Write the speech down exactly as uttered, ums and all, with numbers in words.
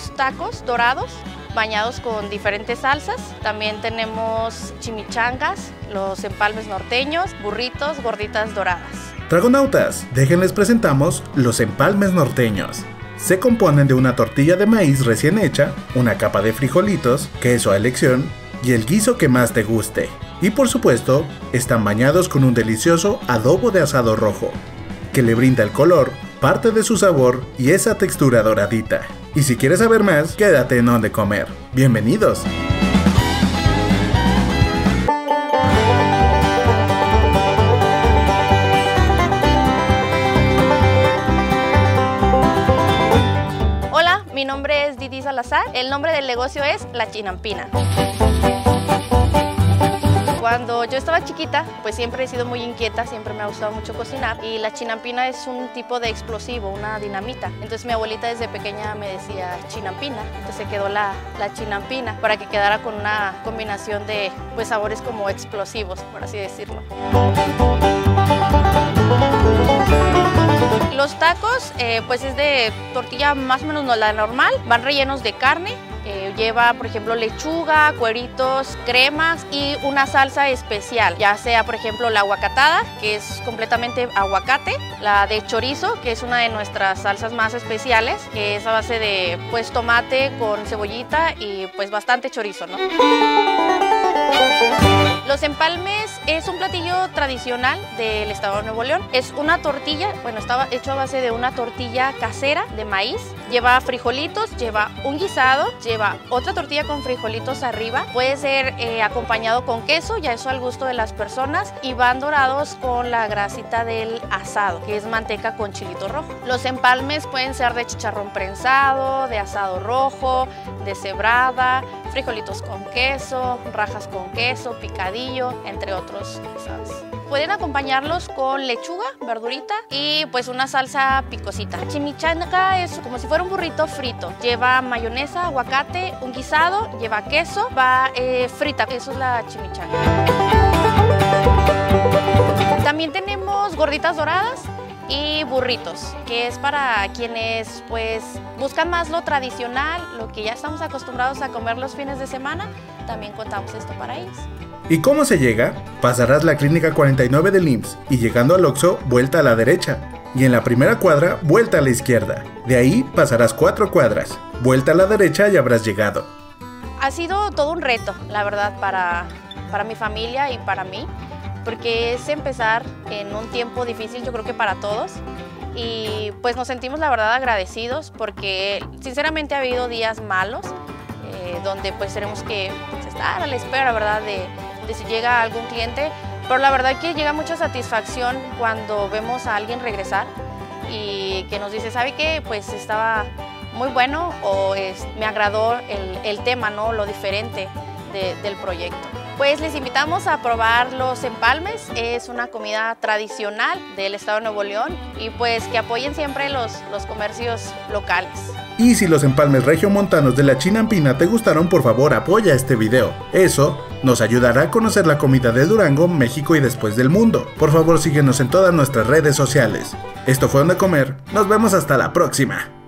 tenemos tacos dorados bañados con diferentes salsas. También tenemos chimichangas, los empalmes norteños, burritos, gorditas doradas. Dragonautas, déjenles presentamos los empalmes norteños. Se componen de una tortilla de maíz recién hecha, una capa de frijolitos, queso a elección y el guiso que más te guste. Y por supuesto, están bañados con un delicioso adobo de asado rojo, que le brinda el color, parte de su sabor y esa textura doradita. Y si quieres saber más, quédate en Donde Comer. ¡Bienvenidos! Hola, mi nombre es Didi Salazar. El nombre del negocio es La Chinampina. Cuando yo estaba chiquita, pues siempre he sido muy inquieta, siempre me ha gustado mucho cocinar y la chinampina es un tipo de explosivo, una dinamita. Entonces mi abuelita desde pequeña me decía chinampina, entonces se quedó la, la chinampina para que quedara con una combinación de pues, sabores como explosivos, por así decirlo. Los tacos, eh, pues es de tortilla más o menos no, la normal, van rellenos de carne. Eh, lleva, por ejemplo, lechuga, cueritos, cremas y una salsa especial, ya sea, por ejemplo, la aguacatada, que es completamente aguacate, la de chorizo, que es una de nuestras salsas más especiales, que es a base de, pues, tomate con cebollita y, pues, bastante chorizo, ¿no? Los empalmes es un platillo tradicional del estado de Nuevo León. Es una tortilla, bueno, estaba hecho a base de una tortilla casera de maíz. Lleva frijolitos, lleva un guisado, lleva otra tortilla con frijolitos arriba. Puede ser eh, acompañado con queso, ya eso al gusto de las personas. Y van dorados con la grasita del asado, que es manteca con chilito rojo. Los empalmes pueden ser de chicharrón prensado, de asado rojo, de cebrada, frijolitos con queso, rajas con queso, picadillo, entre otros guisados. Pueden acompañarlos con lechuga, verdurita y pues una salsa picosita. La chimichanga es como si fuera un burrito frito. Lleva mayonesa, aguacate, un guisado, lleva queso, va eh, frita. Eso es la chimichanga. También tenemos gorditas doradas y burritos, que es para quienes pues buscan más lo tradicional, lo que ya estamos acostumbrados a comer los fines de semana. También contamos esto para ellos. ¿Y cómo se llega? Pasarás la clínica cuarenta y nueve del I M S S y llegando al Oxxo, vuelta a la derecha. Y en la primera cuadra, vuelta a la izquierda. De ahí pasarás cuatro cuadras, vuelta a la derecha y habrás llegado. Ha sido todo un reto, la verdad, para, para mi familia y para mí, porque es empezar en un tiempo difícil, yo creo que para todos. Y pues nos sentimos, la verdad, agradecidos porque sinceramente ha habido días malos, eh, donde pues tenemos que pues, estar a la espera, ¿verdad?, de, de si llega algún cliente. Pero la verdad que llega mucha satisfacción cuando vemos a alguien regresar y que nos dice, ¿sabe qué? Pues estaba muy bueno o es, me agradó el, el tema, ¿no?, lo diferente de, del proyecto. Pues les invitamos a probar los empalmes, es una comida tradicional del estado de Nuevo León y pues que apoyen siempre los, los comercios locales. Y si los empalmes regiomontanos de la Chinampina te gustaron, por favor apoya este video. Eso nos ayudará a conocer la comida de Durango, México y después del mundo. Por favor síguenos en todas nuestras redes sociales. Esto fue Donde Comer, nos vemos hasta la próxima.